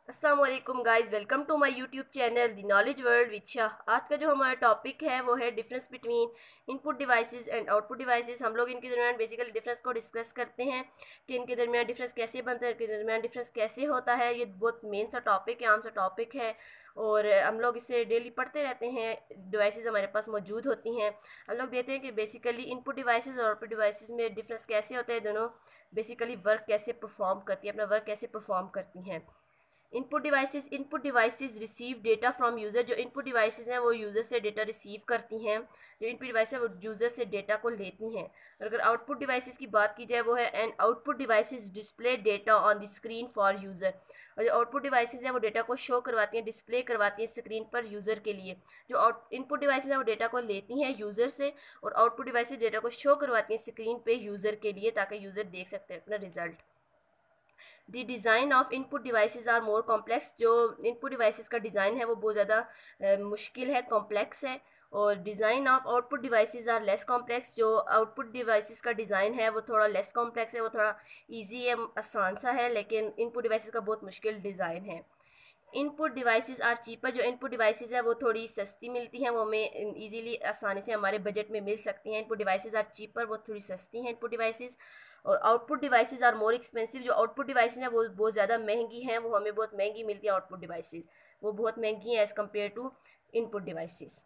अस्सलाम वालेकुम guys, welcome to my YouTube channel the knowledge world with Shah. आज का जो हमारा टॉपिक है वो है difference between input devices and output devices. हम लोग इनके दरमियान बेसिकली डिफरेंस को डिस्कस करते हैं कि इनके दरमियान डिफरेंस कैसे बनता है, इनके दरमियान डिफरेंस कैसे होता है। ये बहुत मेन सा टॉपिक है, आम सा टॉपिक है और हम लोग इसे डेली पढ़ते रहते हैं। डिवाइसेस हमारे पास मौजूद होती हैं। हम लोग देखते हैं कि बेसिकली इनपुट डिवाइसेस और आउटपुट डिवाइसेस में डिफरेंस कैसे होता है। दोनों बेसिकली वर्क कैसे परफॉर्म करती हैं, अपना वर्क कैसे परफॉर्म करती हैं। Input devices receive data from user. जो इनपुट डिवाइसेस हैं वो यूज़र से डेटा रिसीव करती हैं। जो इनपुट डिवाइस है वो यूज़र से डेटा को लेती हैं। और अगर आउटपुट डिवाइसेस की बात की जाए वो है and output devices display data on the screen for user. और जो आउटपुट डिवाइसेस हैं वो डेटा को शो करवाती हैं, डिस्प्ले करवाती हैं स्क्रीन पर यूज़र के लिए। जो इनपुट डिवाइसेस हैं वो डेटा को लेती हैं यूज़र से और आउटपुट डिवाइसेस डेटा को शो करवाती हैं स्क्रीन पे यूज़र के लिए, ताकि यूज़र देख सकते हैं अपना result. The design of input devices are more complex. जो इनपुट डिवाइसेस का डिज़ाइन है वो बहुत ज़्यादा मुश्किल है, कॉम्प्लेक्स है। और design of output devices are less complex. जो आउटपुट डिवाइसेस का डिज़ाइन है वो थोड़ा लेस कॉम्प्लेक्स है, वो थोड़ा इजी है, आसान सा है। लेकिन इनपुट डिवाइसेस का बहुत मुश्किल डिज़ाइन है। Input devices are cheaper. जो इनपुट डिवाइसेस है वो थोड़ी सस्ती मिलती हैं, वो हमें इजीली आसानी से हमारे बजट में मिल सकती हैं। इनपुट डिवाइसेस आर चीपर, वो थोड़ी सस्ती हैं इनपुट डिवाइसेस। और output devices are more expensive. जो आउटपुट डिवाइसेस हैं वो बहुत ज़्यादा महंगी हैं, वो हमें बहुत महंगी मिलती हैं। आउटपुट डिवाइसेस वो बहुत महंगी हैं as compare to input devices.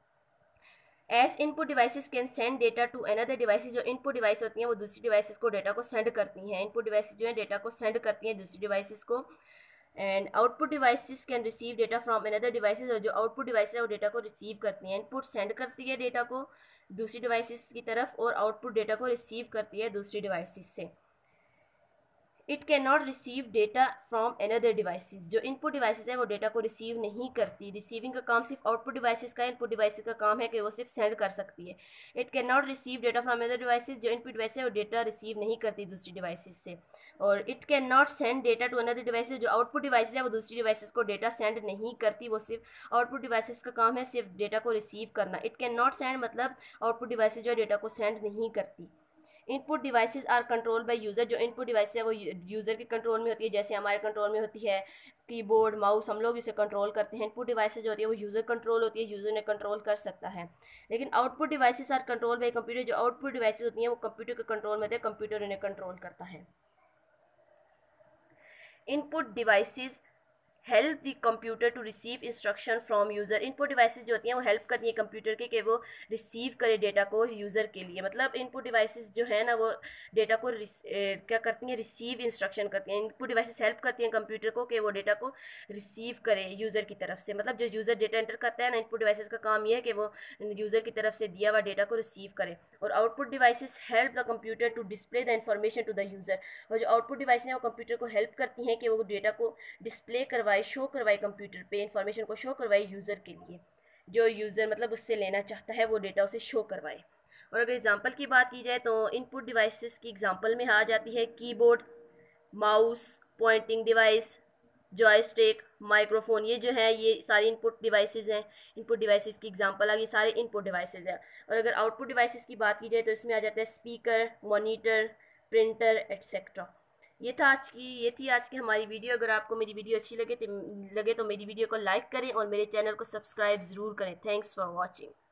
As input devices can send data to another devices. जो इनपुट डिवाइस होती हैं वो दूसरी डिवाइसेस को डेटा को सेंड करती हैं। इनपुट डिवाइसेस जो है डेटा को सेंड करती हैं दूसरी डिवाइसेस को। And output devices can receive data from another devices. और जो आउटपुट डिवाइस है वो डेटा को रिसीव करती हैं। इनपुट सेंड करती है डेटा को दूसरी डिवाइसेस की तरफ और आउटपुट डेटा को रिसीव करती है दूसरी डिवाइसेस से। It can not receive data from another devices. जो इनपुट डिवाइसेस है वो डेटा को रिसीव नहीं करती। रिसीविंग का काम सिर्फ आउटपुट डिवाइसेस का है, इनपुट डिवाइसेस का काम है कि वो सिर्फ सेंड कर सकती है। It can not receive data from other devices. जो इनपुट डिवाइस है वो डेटा रिसीव नहीं करती दूसरी डिवाइसेस से। और it can not send data to another devices. जो आउटपुट डिवाइस है वो दूसरी डिवाइसेस को डेटा सेंड नहीं करती, वो सिर्फ आउटपुट डिवाइसेस का काम है सिर्फ डेटा को रिसीव करना। इट कैन नॉट सेंड मतलब आउटपुट डिवाइसेस जो डेटा को सेंड नहीं करती। Input devices are control by user. जो इनपुट डिवाइस है वो यूज़र के कंट्रोल में होती है, जैसे हमारे कंट्रोल में होती है कीबोर्ड, माउस, हम लोग इसे कंट्रोल करते हैं। इनपुट डिवाइसेस जो होती है वो यूज़र कंट्रोल होती है, यूज़र ने कंट्रोल कर सकता है। लेकिन output devices are control by computer. जो आउटपुट डिवाइसेस होती हैं वो कंप्यूटर के कंट्रोल में होते हैं, कंप्यूटर इन्हें कंट्रोल करता है। Input devices help the computer to receive instruction from user. Input devices जो होती हैं वो हेल्प करती हैं कंप्यूटर के कि वो रिसीव करे डेटा को यूज़र के लिए। मतलब इनपुट डिवाइसेस जो है ना वो डेटा को क्या करती हैं, रिसीव इंस्ट्रक्शन करती हैं। इनपुट डिवाइसेस हेल्प करती हैं कंप्यूटर को कि वो डेटा को रिसीव करे यूज़र की तरफ से। मतलब जो यूज़र डेटा एंटर करता है ना, इनपुट डिवाइसेस का काम ये है कि वो यूज़र की तरफ से दिया हुआ डेटा को रिसीव करे। और output devices help the computer to display the information to the user. और जो आउटपुट डिवाइस हैं वो कंप्यूटर को हेल्प करती हैं कि वो डेटा को डिस्प्ले करवाए, शो करवाए कंप्यूटर पे, इंफॉर्मेशन को शो करवाए यूज़र के लिए। जो यूज़र मतलब उससे लेना चाहता है वो डेटा उसे शो करवाए। और अगर एग्जांपल की बात की जाए तो इनपुट डिवाइसेस की एग्जांपल में आ जाती है keyboard, mouse, pointing device, joystick, microphone. ये जो है ये सारी इनपुट डिवाइसेस हैं। इनपुट डिवाइसेस की एग्जांपल आ गई, सारे इनपुट डिवाइसेस हैं। और अगर आउटपुट डिवाइसेस की बात की जाए तो इसमें आ जाता है स्पीकर, मॉनिटर, प्रिंटर एट्सेट्रा। ये थी आज की हमारी वीडियो। अगर आपको मेरी वीडियो अच्छी लगे तो मेरी वीडियो को लाइक करें और मेरे चैनल को सब्सक्राइब ज़रूर करें। Thanks for watching.